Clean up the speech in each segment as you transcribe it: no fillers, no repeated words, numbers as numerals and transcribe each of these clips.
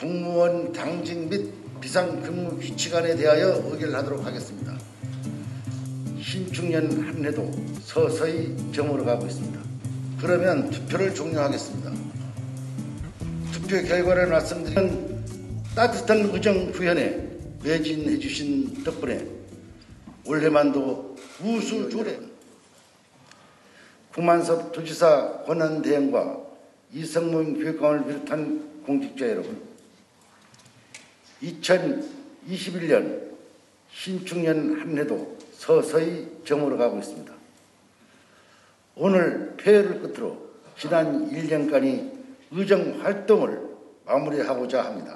국무원 당직 및 비상근무 규칙안에 대하여 의결을 하도록 하겠습니다. 신축년 한 해도 서서히 저물어 가고 있습니다. 그러면 투표를 종료하겠습니다. 투표 결과를 말씀드리면 따뜻한 의정 구현에 매진해 주신 덕분에 올해만도 우수조례 구만섭 도지사 권한대행과 이성문 교육감을 비롯한 공직자 여러분, 2021년 신축년 한 해도 서서히 저물어 가고 있습니다. 오늘 폐회를 끝으로 지난 1년간의 의정 활동을 마무리하고자 합니다.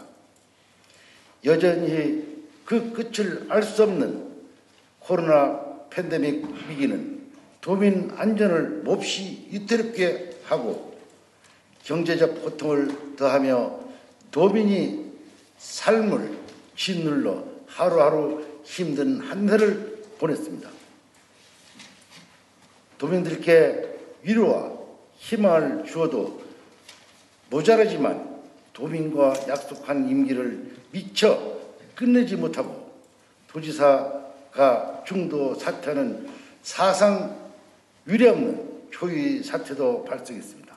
여전히 그 끝을 알 수 없는 코로나 팬데믹 위기는 도민 안전을 몹시 위태롭게 하고 경제적 고통을 더하며 도민이 삶을 짓눌러 하루하루 힘든 한 해를 보냈습니다. 도민들께 위로와 희망을 주어도 모자라지만 도민과 약속한 임기를 미처 끝내지 못하고 도지사가 중도 사퇴하는 사상 유례없는 초유의 사태도 발생했습니다.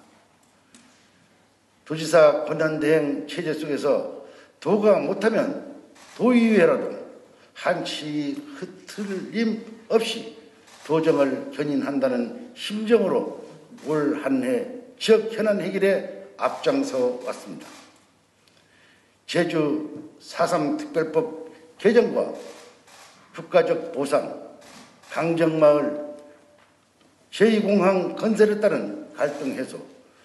도지사 권한대행 체제 속에서 도가 못하면 도의회라도 한치 흐트림 없이 도정을 견인한다는 심정으로 올 한 해 지역 현안 해결에 앞장서 왔습니다. 제주 4.3 특별법 개정과 국가적 보상, 강정마을 제2공항 건설에 따른 갈등 해소,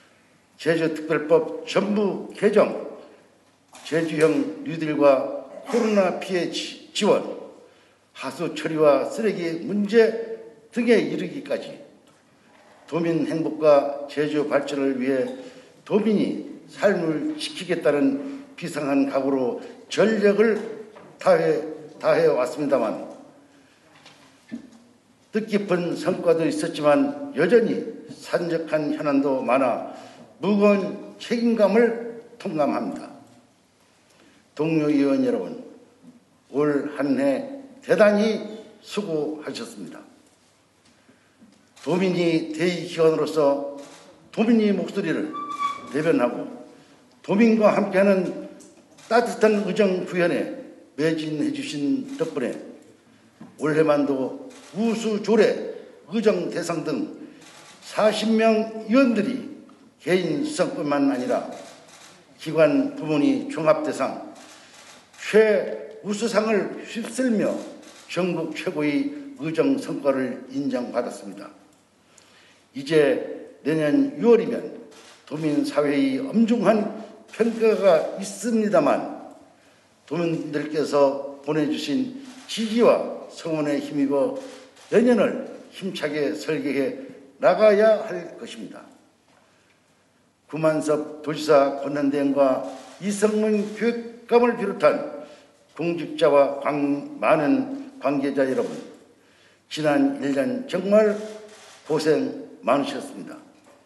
제주특별법 전부 개정, 제주형 뉴딜과 코로나 피해 지원, 하수 처리와 쓰레기 문제 등에 이르기까지 도민 행복과 제주 발전을 위해 도민이 삶을 지키겠다는 비상한 각오로 전력을 다해 왔습니다만 뜻깊은 성과도 있었지만 여전히 산적한 현안도 많아 무거운 책임감을 통감합니다. 동료 의원 여러분, 올 한 해 대단히 수고하셨습니다. 도민이 대의기관으로서 도민의 목소리를 대변하고 도민과 함께하는 따뜻한 의정 구현에 매진해 주신 덕분에 올해만도 우수조례, 의정 대상 등 40명 의원들이 개인 수상뿐만 아니라 기관 부문의 종합대상, 최우수상을 휩쓸며 전국 최고의 의정 성과를 인정받았습니다. 이제 내년 6월이면 도민사회의 엄중한 평가가 있습니다만 도민들께서 보내주신 지지와 성원에 힘입어 내년을 힘차게 설계해 나가야 할 것입니다. 구만섭 도지사 권한대행과 이성문 교육감을 비롯한 공직자와 많은 관계자 여러분, 지난 1년 정말 고생 많으셨습니다.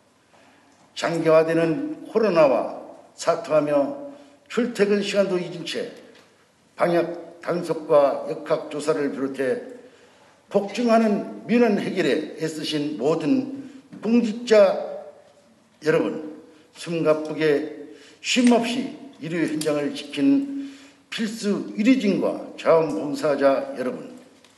장기화되는 코로나와 사투하며 출퇴근 시간도 잊은 채 방역 단속과 역학조사를 비롯해 폭증하는 민원 해결에 애쓰신 모든 공직자 여러분, 숨가쁘게 쉼없이 의료 현장을 지킨 필수 의료진과 자원봉사자 여러분,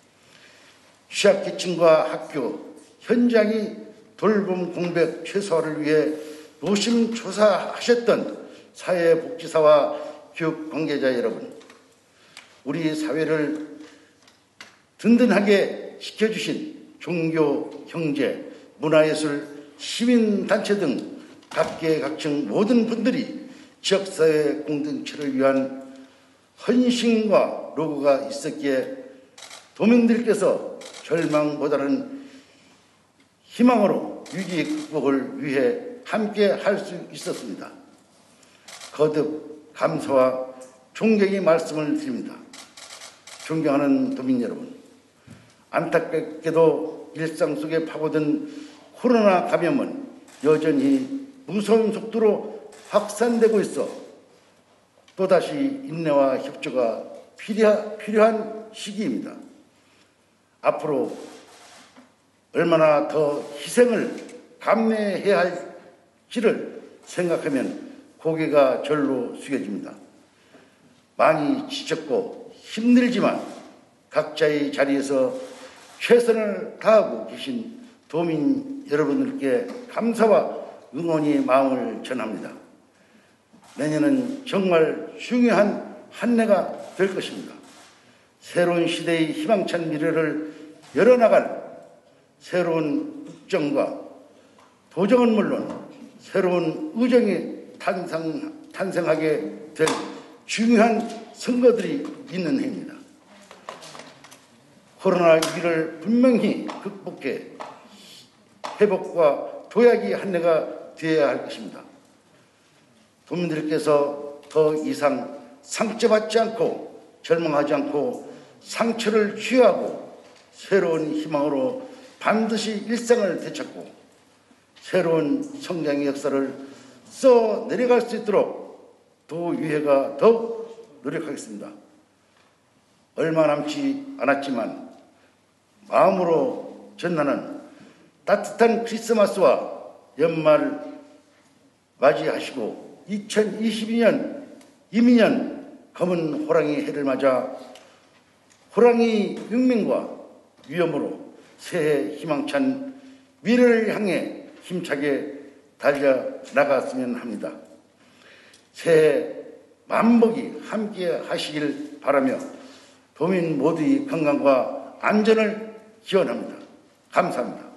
취약계층과 학교, 현장이 돌봄 공백 최소화를 위해 노심초사하셨던 사회복지사와 교육 관계자 여러분, 우리 사회를 든든하게 지켜주신 종교, 경제, 문화예술, 시민단체 등 각계각층 모든 분들이 지역사회 공동체를 위한 헌신과 노고가 있었기에 도민들께서 절망보다는 희망으로 위기 극복을 위해 함께 할 수 있었습니다. 거듭 감사와 존경의 말씀을 드립니다. 존경하는 도민 여러분, 안타깝게도 일상 속에 파고든 코로나 감염은 여전히 무서운 속도로 확산되고 있어 또다시 인내와 협조가 필요한 시기입니다. 앞으로 얼마나 더 희생을 감내해야 할지를 생각하면 고개가 절로 숙여집니다. 많이 지쳤고 힘들지만 각자의 자리에서 최선을 다하고 계신 도민 여러분들께 감사와 응원의 마음을 전합니다. 내년은 정말 중요한 한 해가 될 것입니다. 새로운 시대의 희망찬 미래를 열어나갈 새로운 국정과 도정은 물론 새로운 의정이 탄생하게 될 중요한 선거들이 있는 해입니다. 코로나19를 분명히 극복해 회복과 도약이 한 해가 되어야 할 것입니다. 도민들께서 더 이상 상처받지 않고 절망하지 않고 상처를 취하고 새로운 희망으로 반드시 일상을 되찾고 새로운 성장의 역사를 써 내려갈 수 있도록 도의회가 더욱 노력하겠습니다. 얼마 남지 않았지만 마음으로 전하는 따뜻한 크리스마스와 연말 맞이하시고 2022년 이민년 검은 호랑이 해를 맞아 호랑이 혁명과 위험으로 새해 희망찬 미래를 향해 힘차게 달려나갔으면 합니다. 새해 만복이 함께 하시길 바라며 도민 모두의 건강과 안전을 기원합니다. 감사합니다.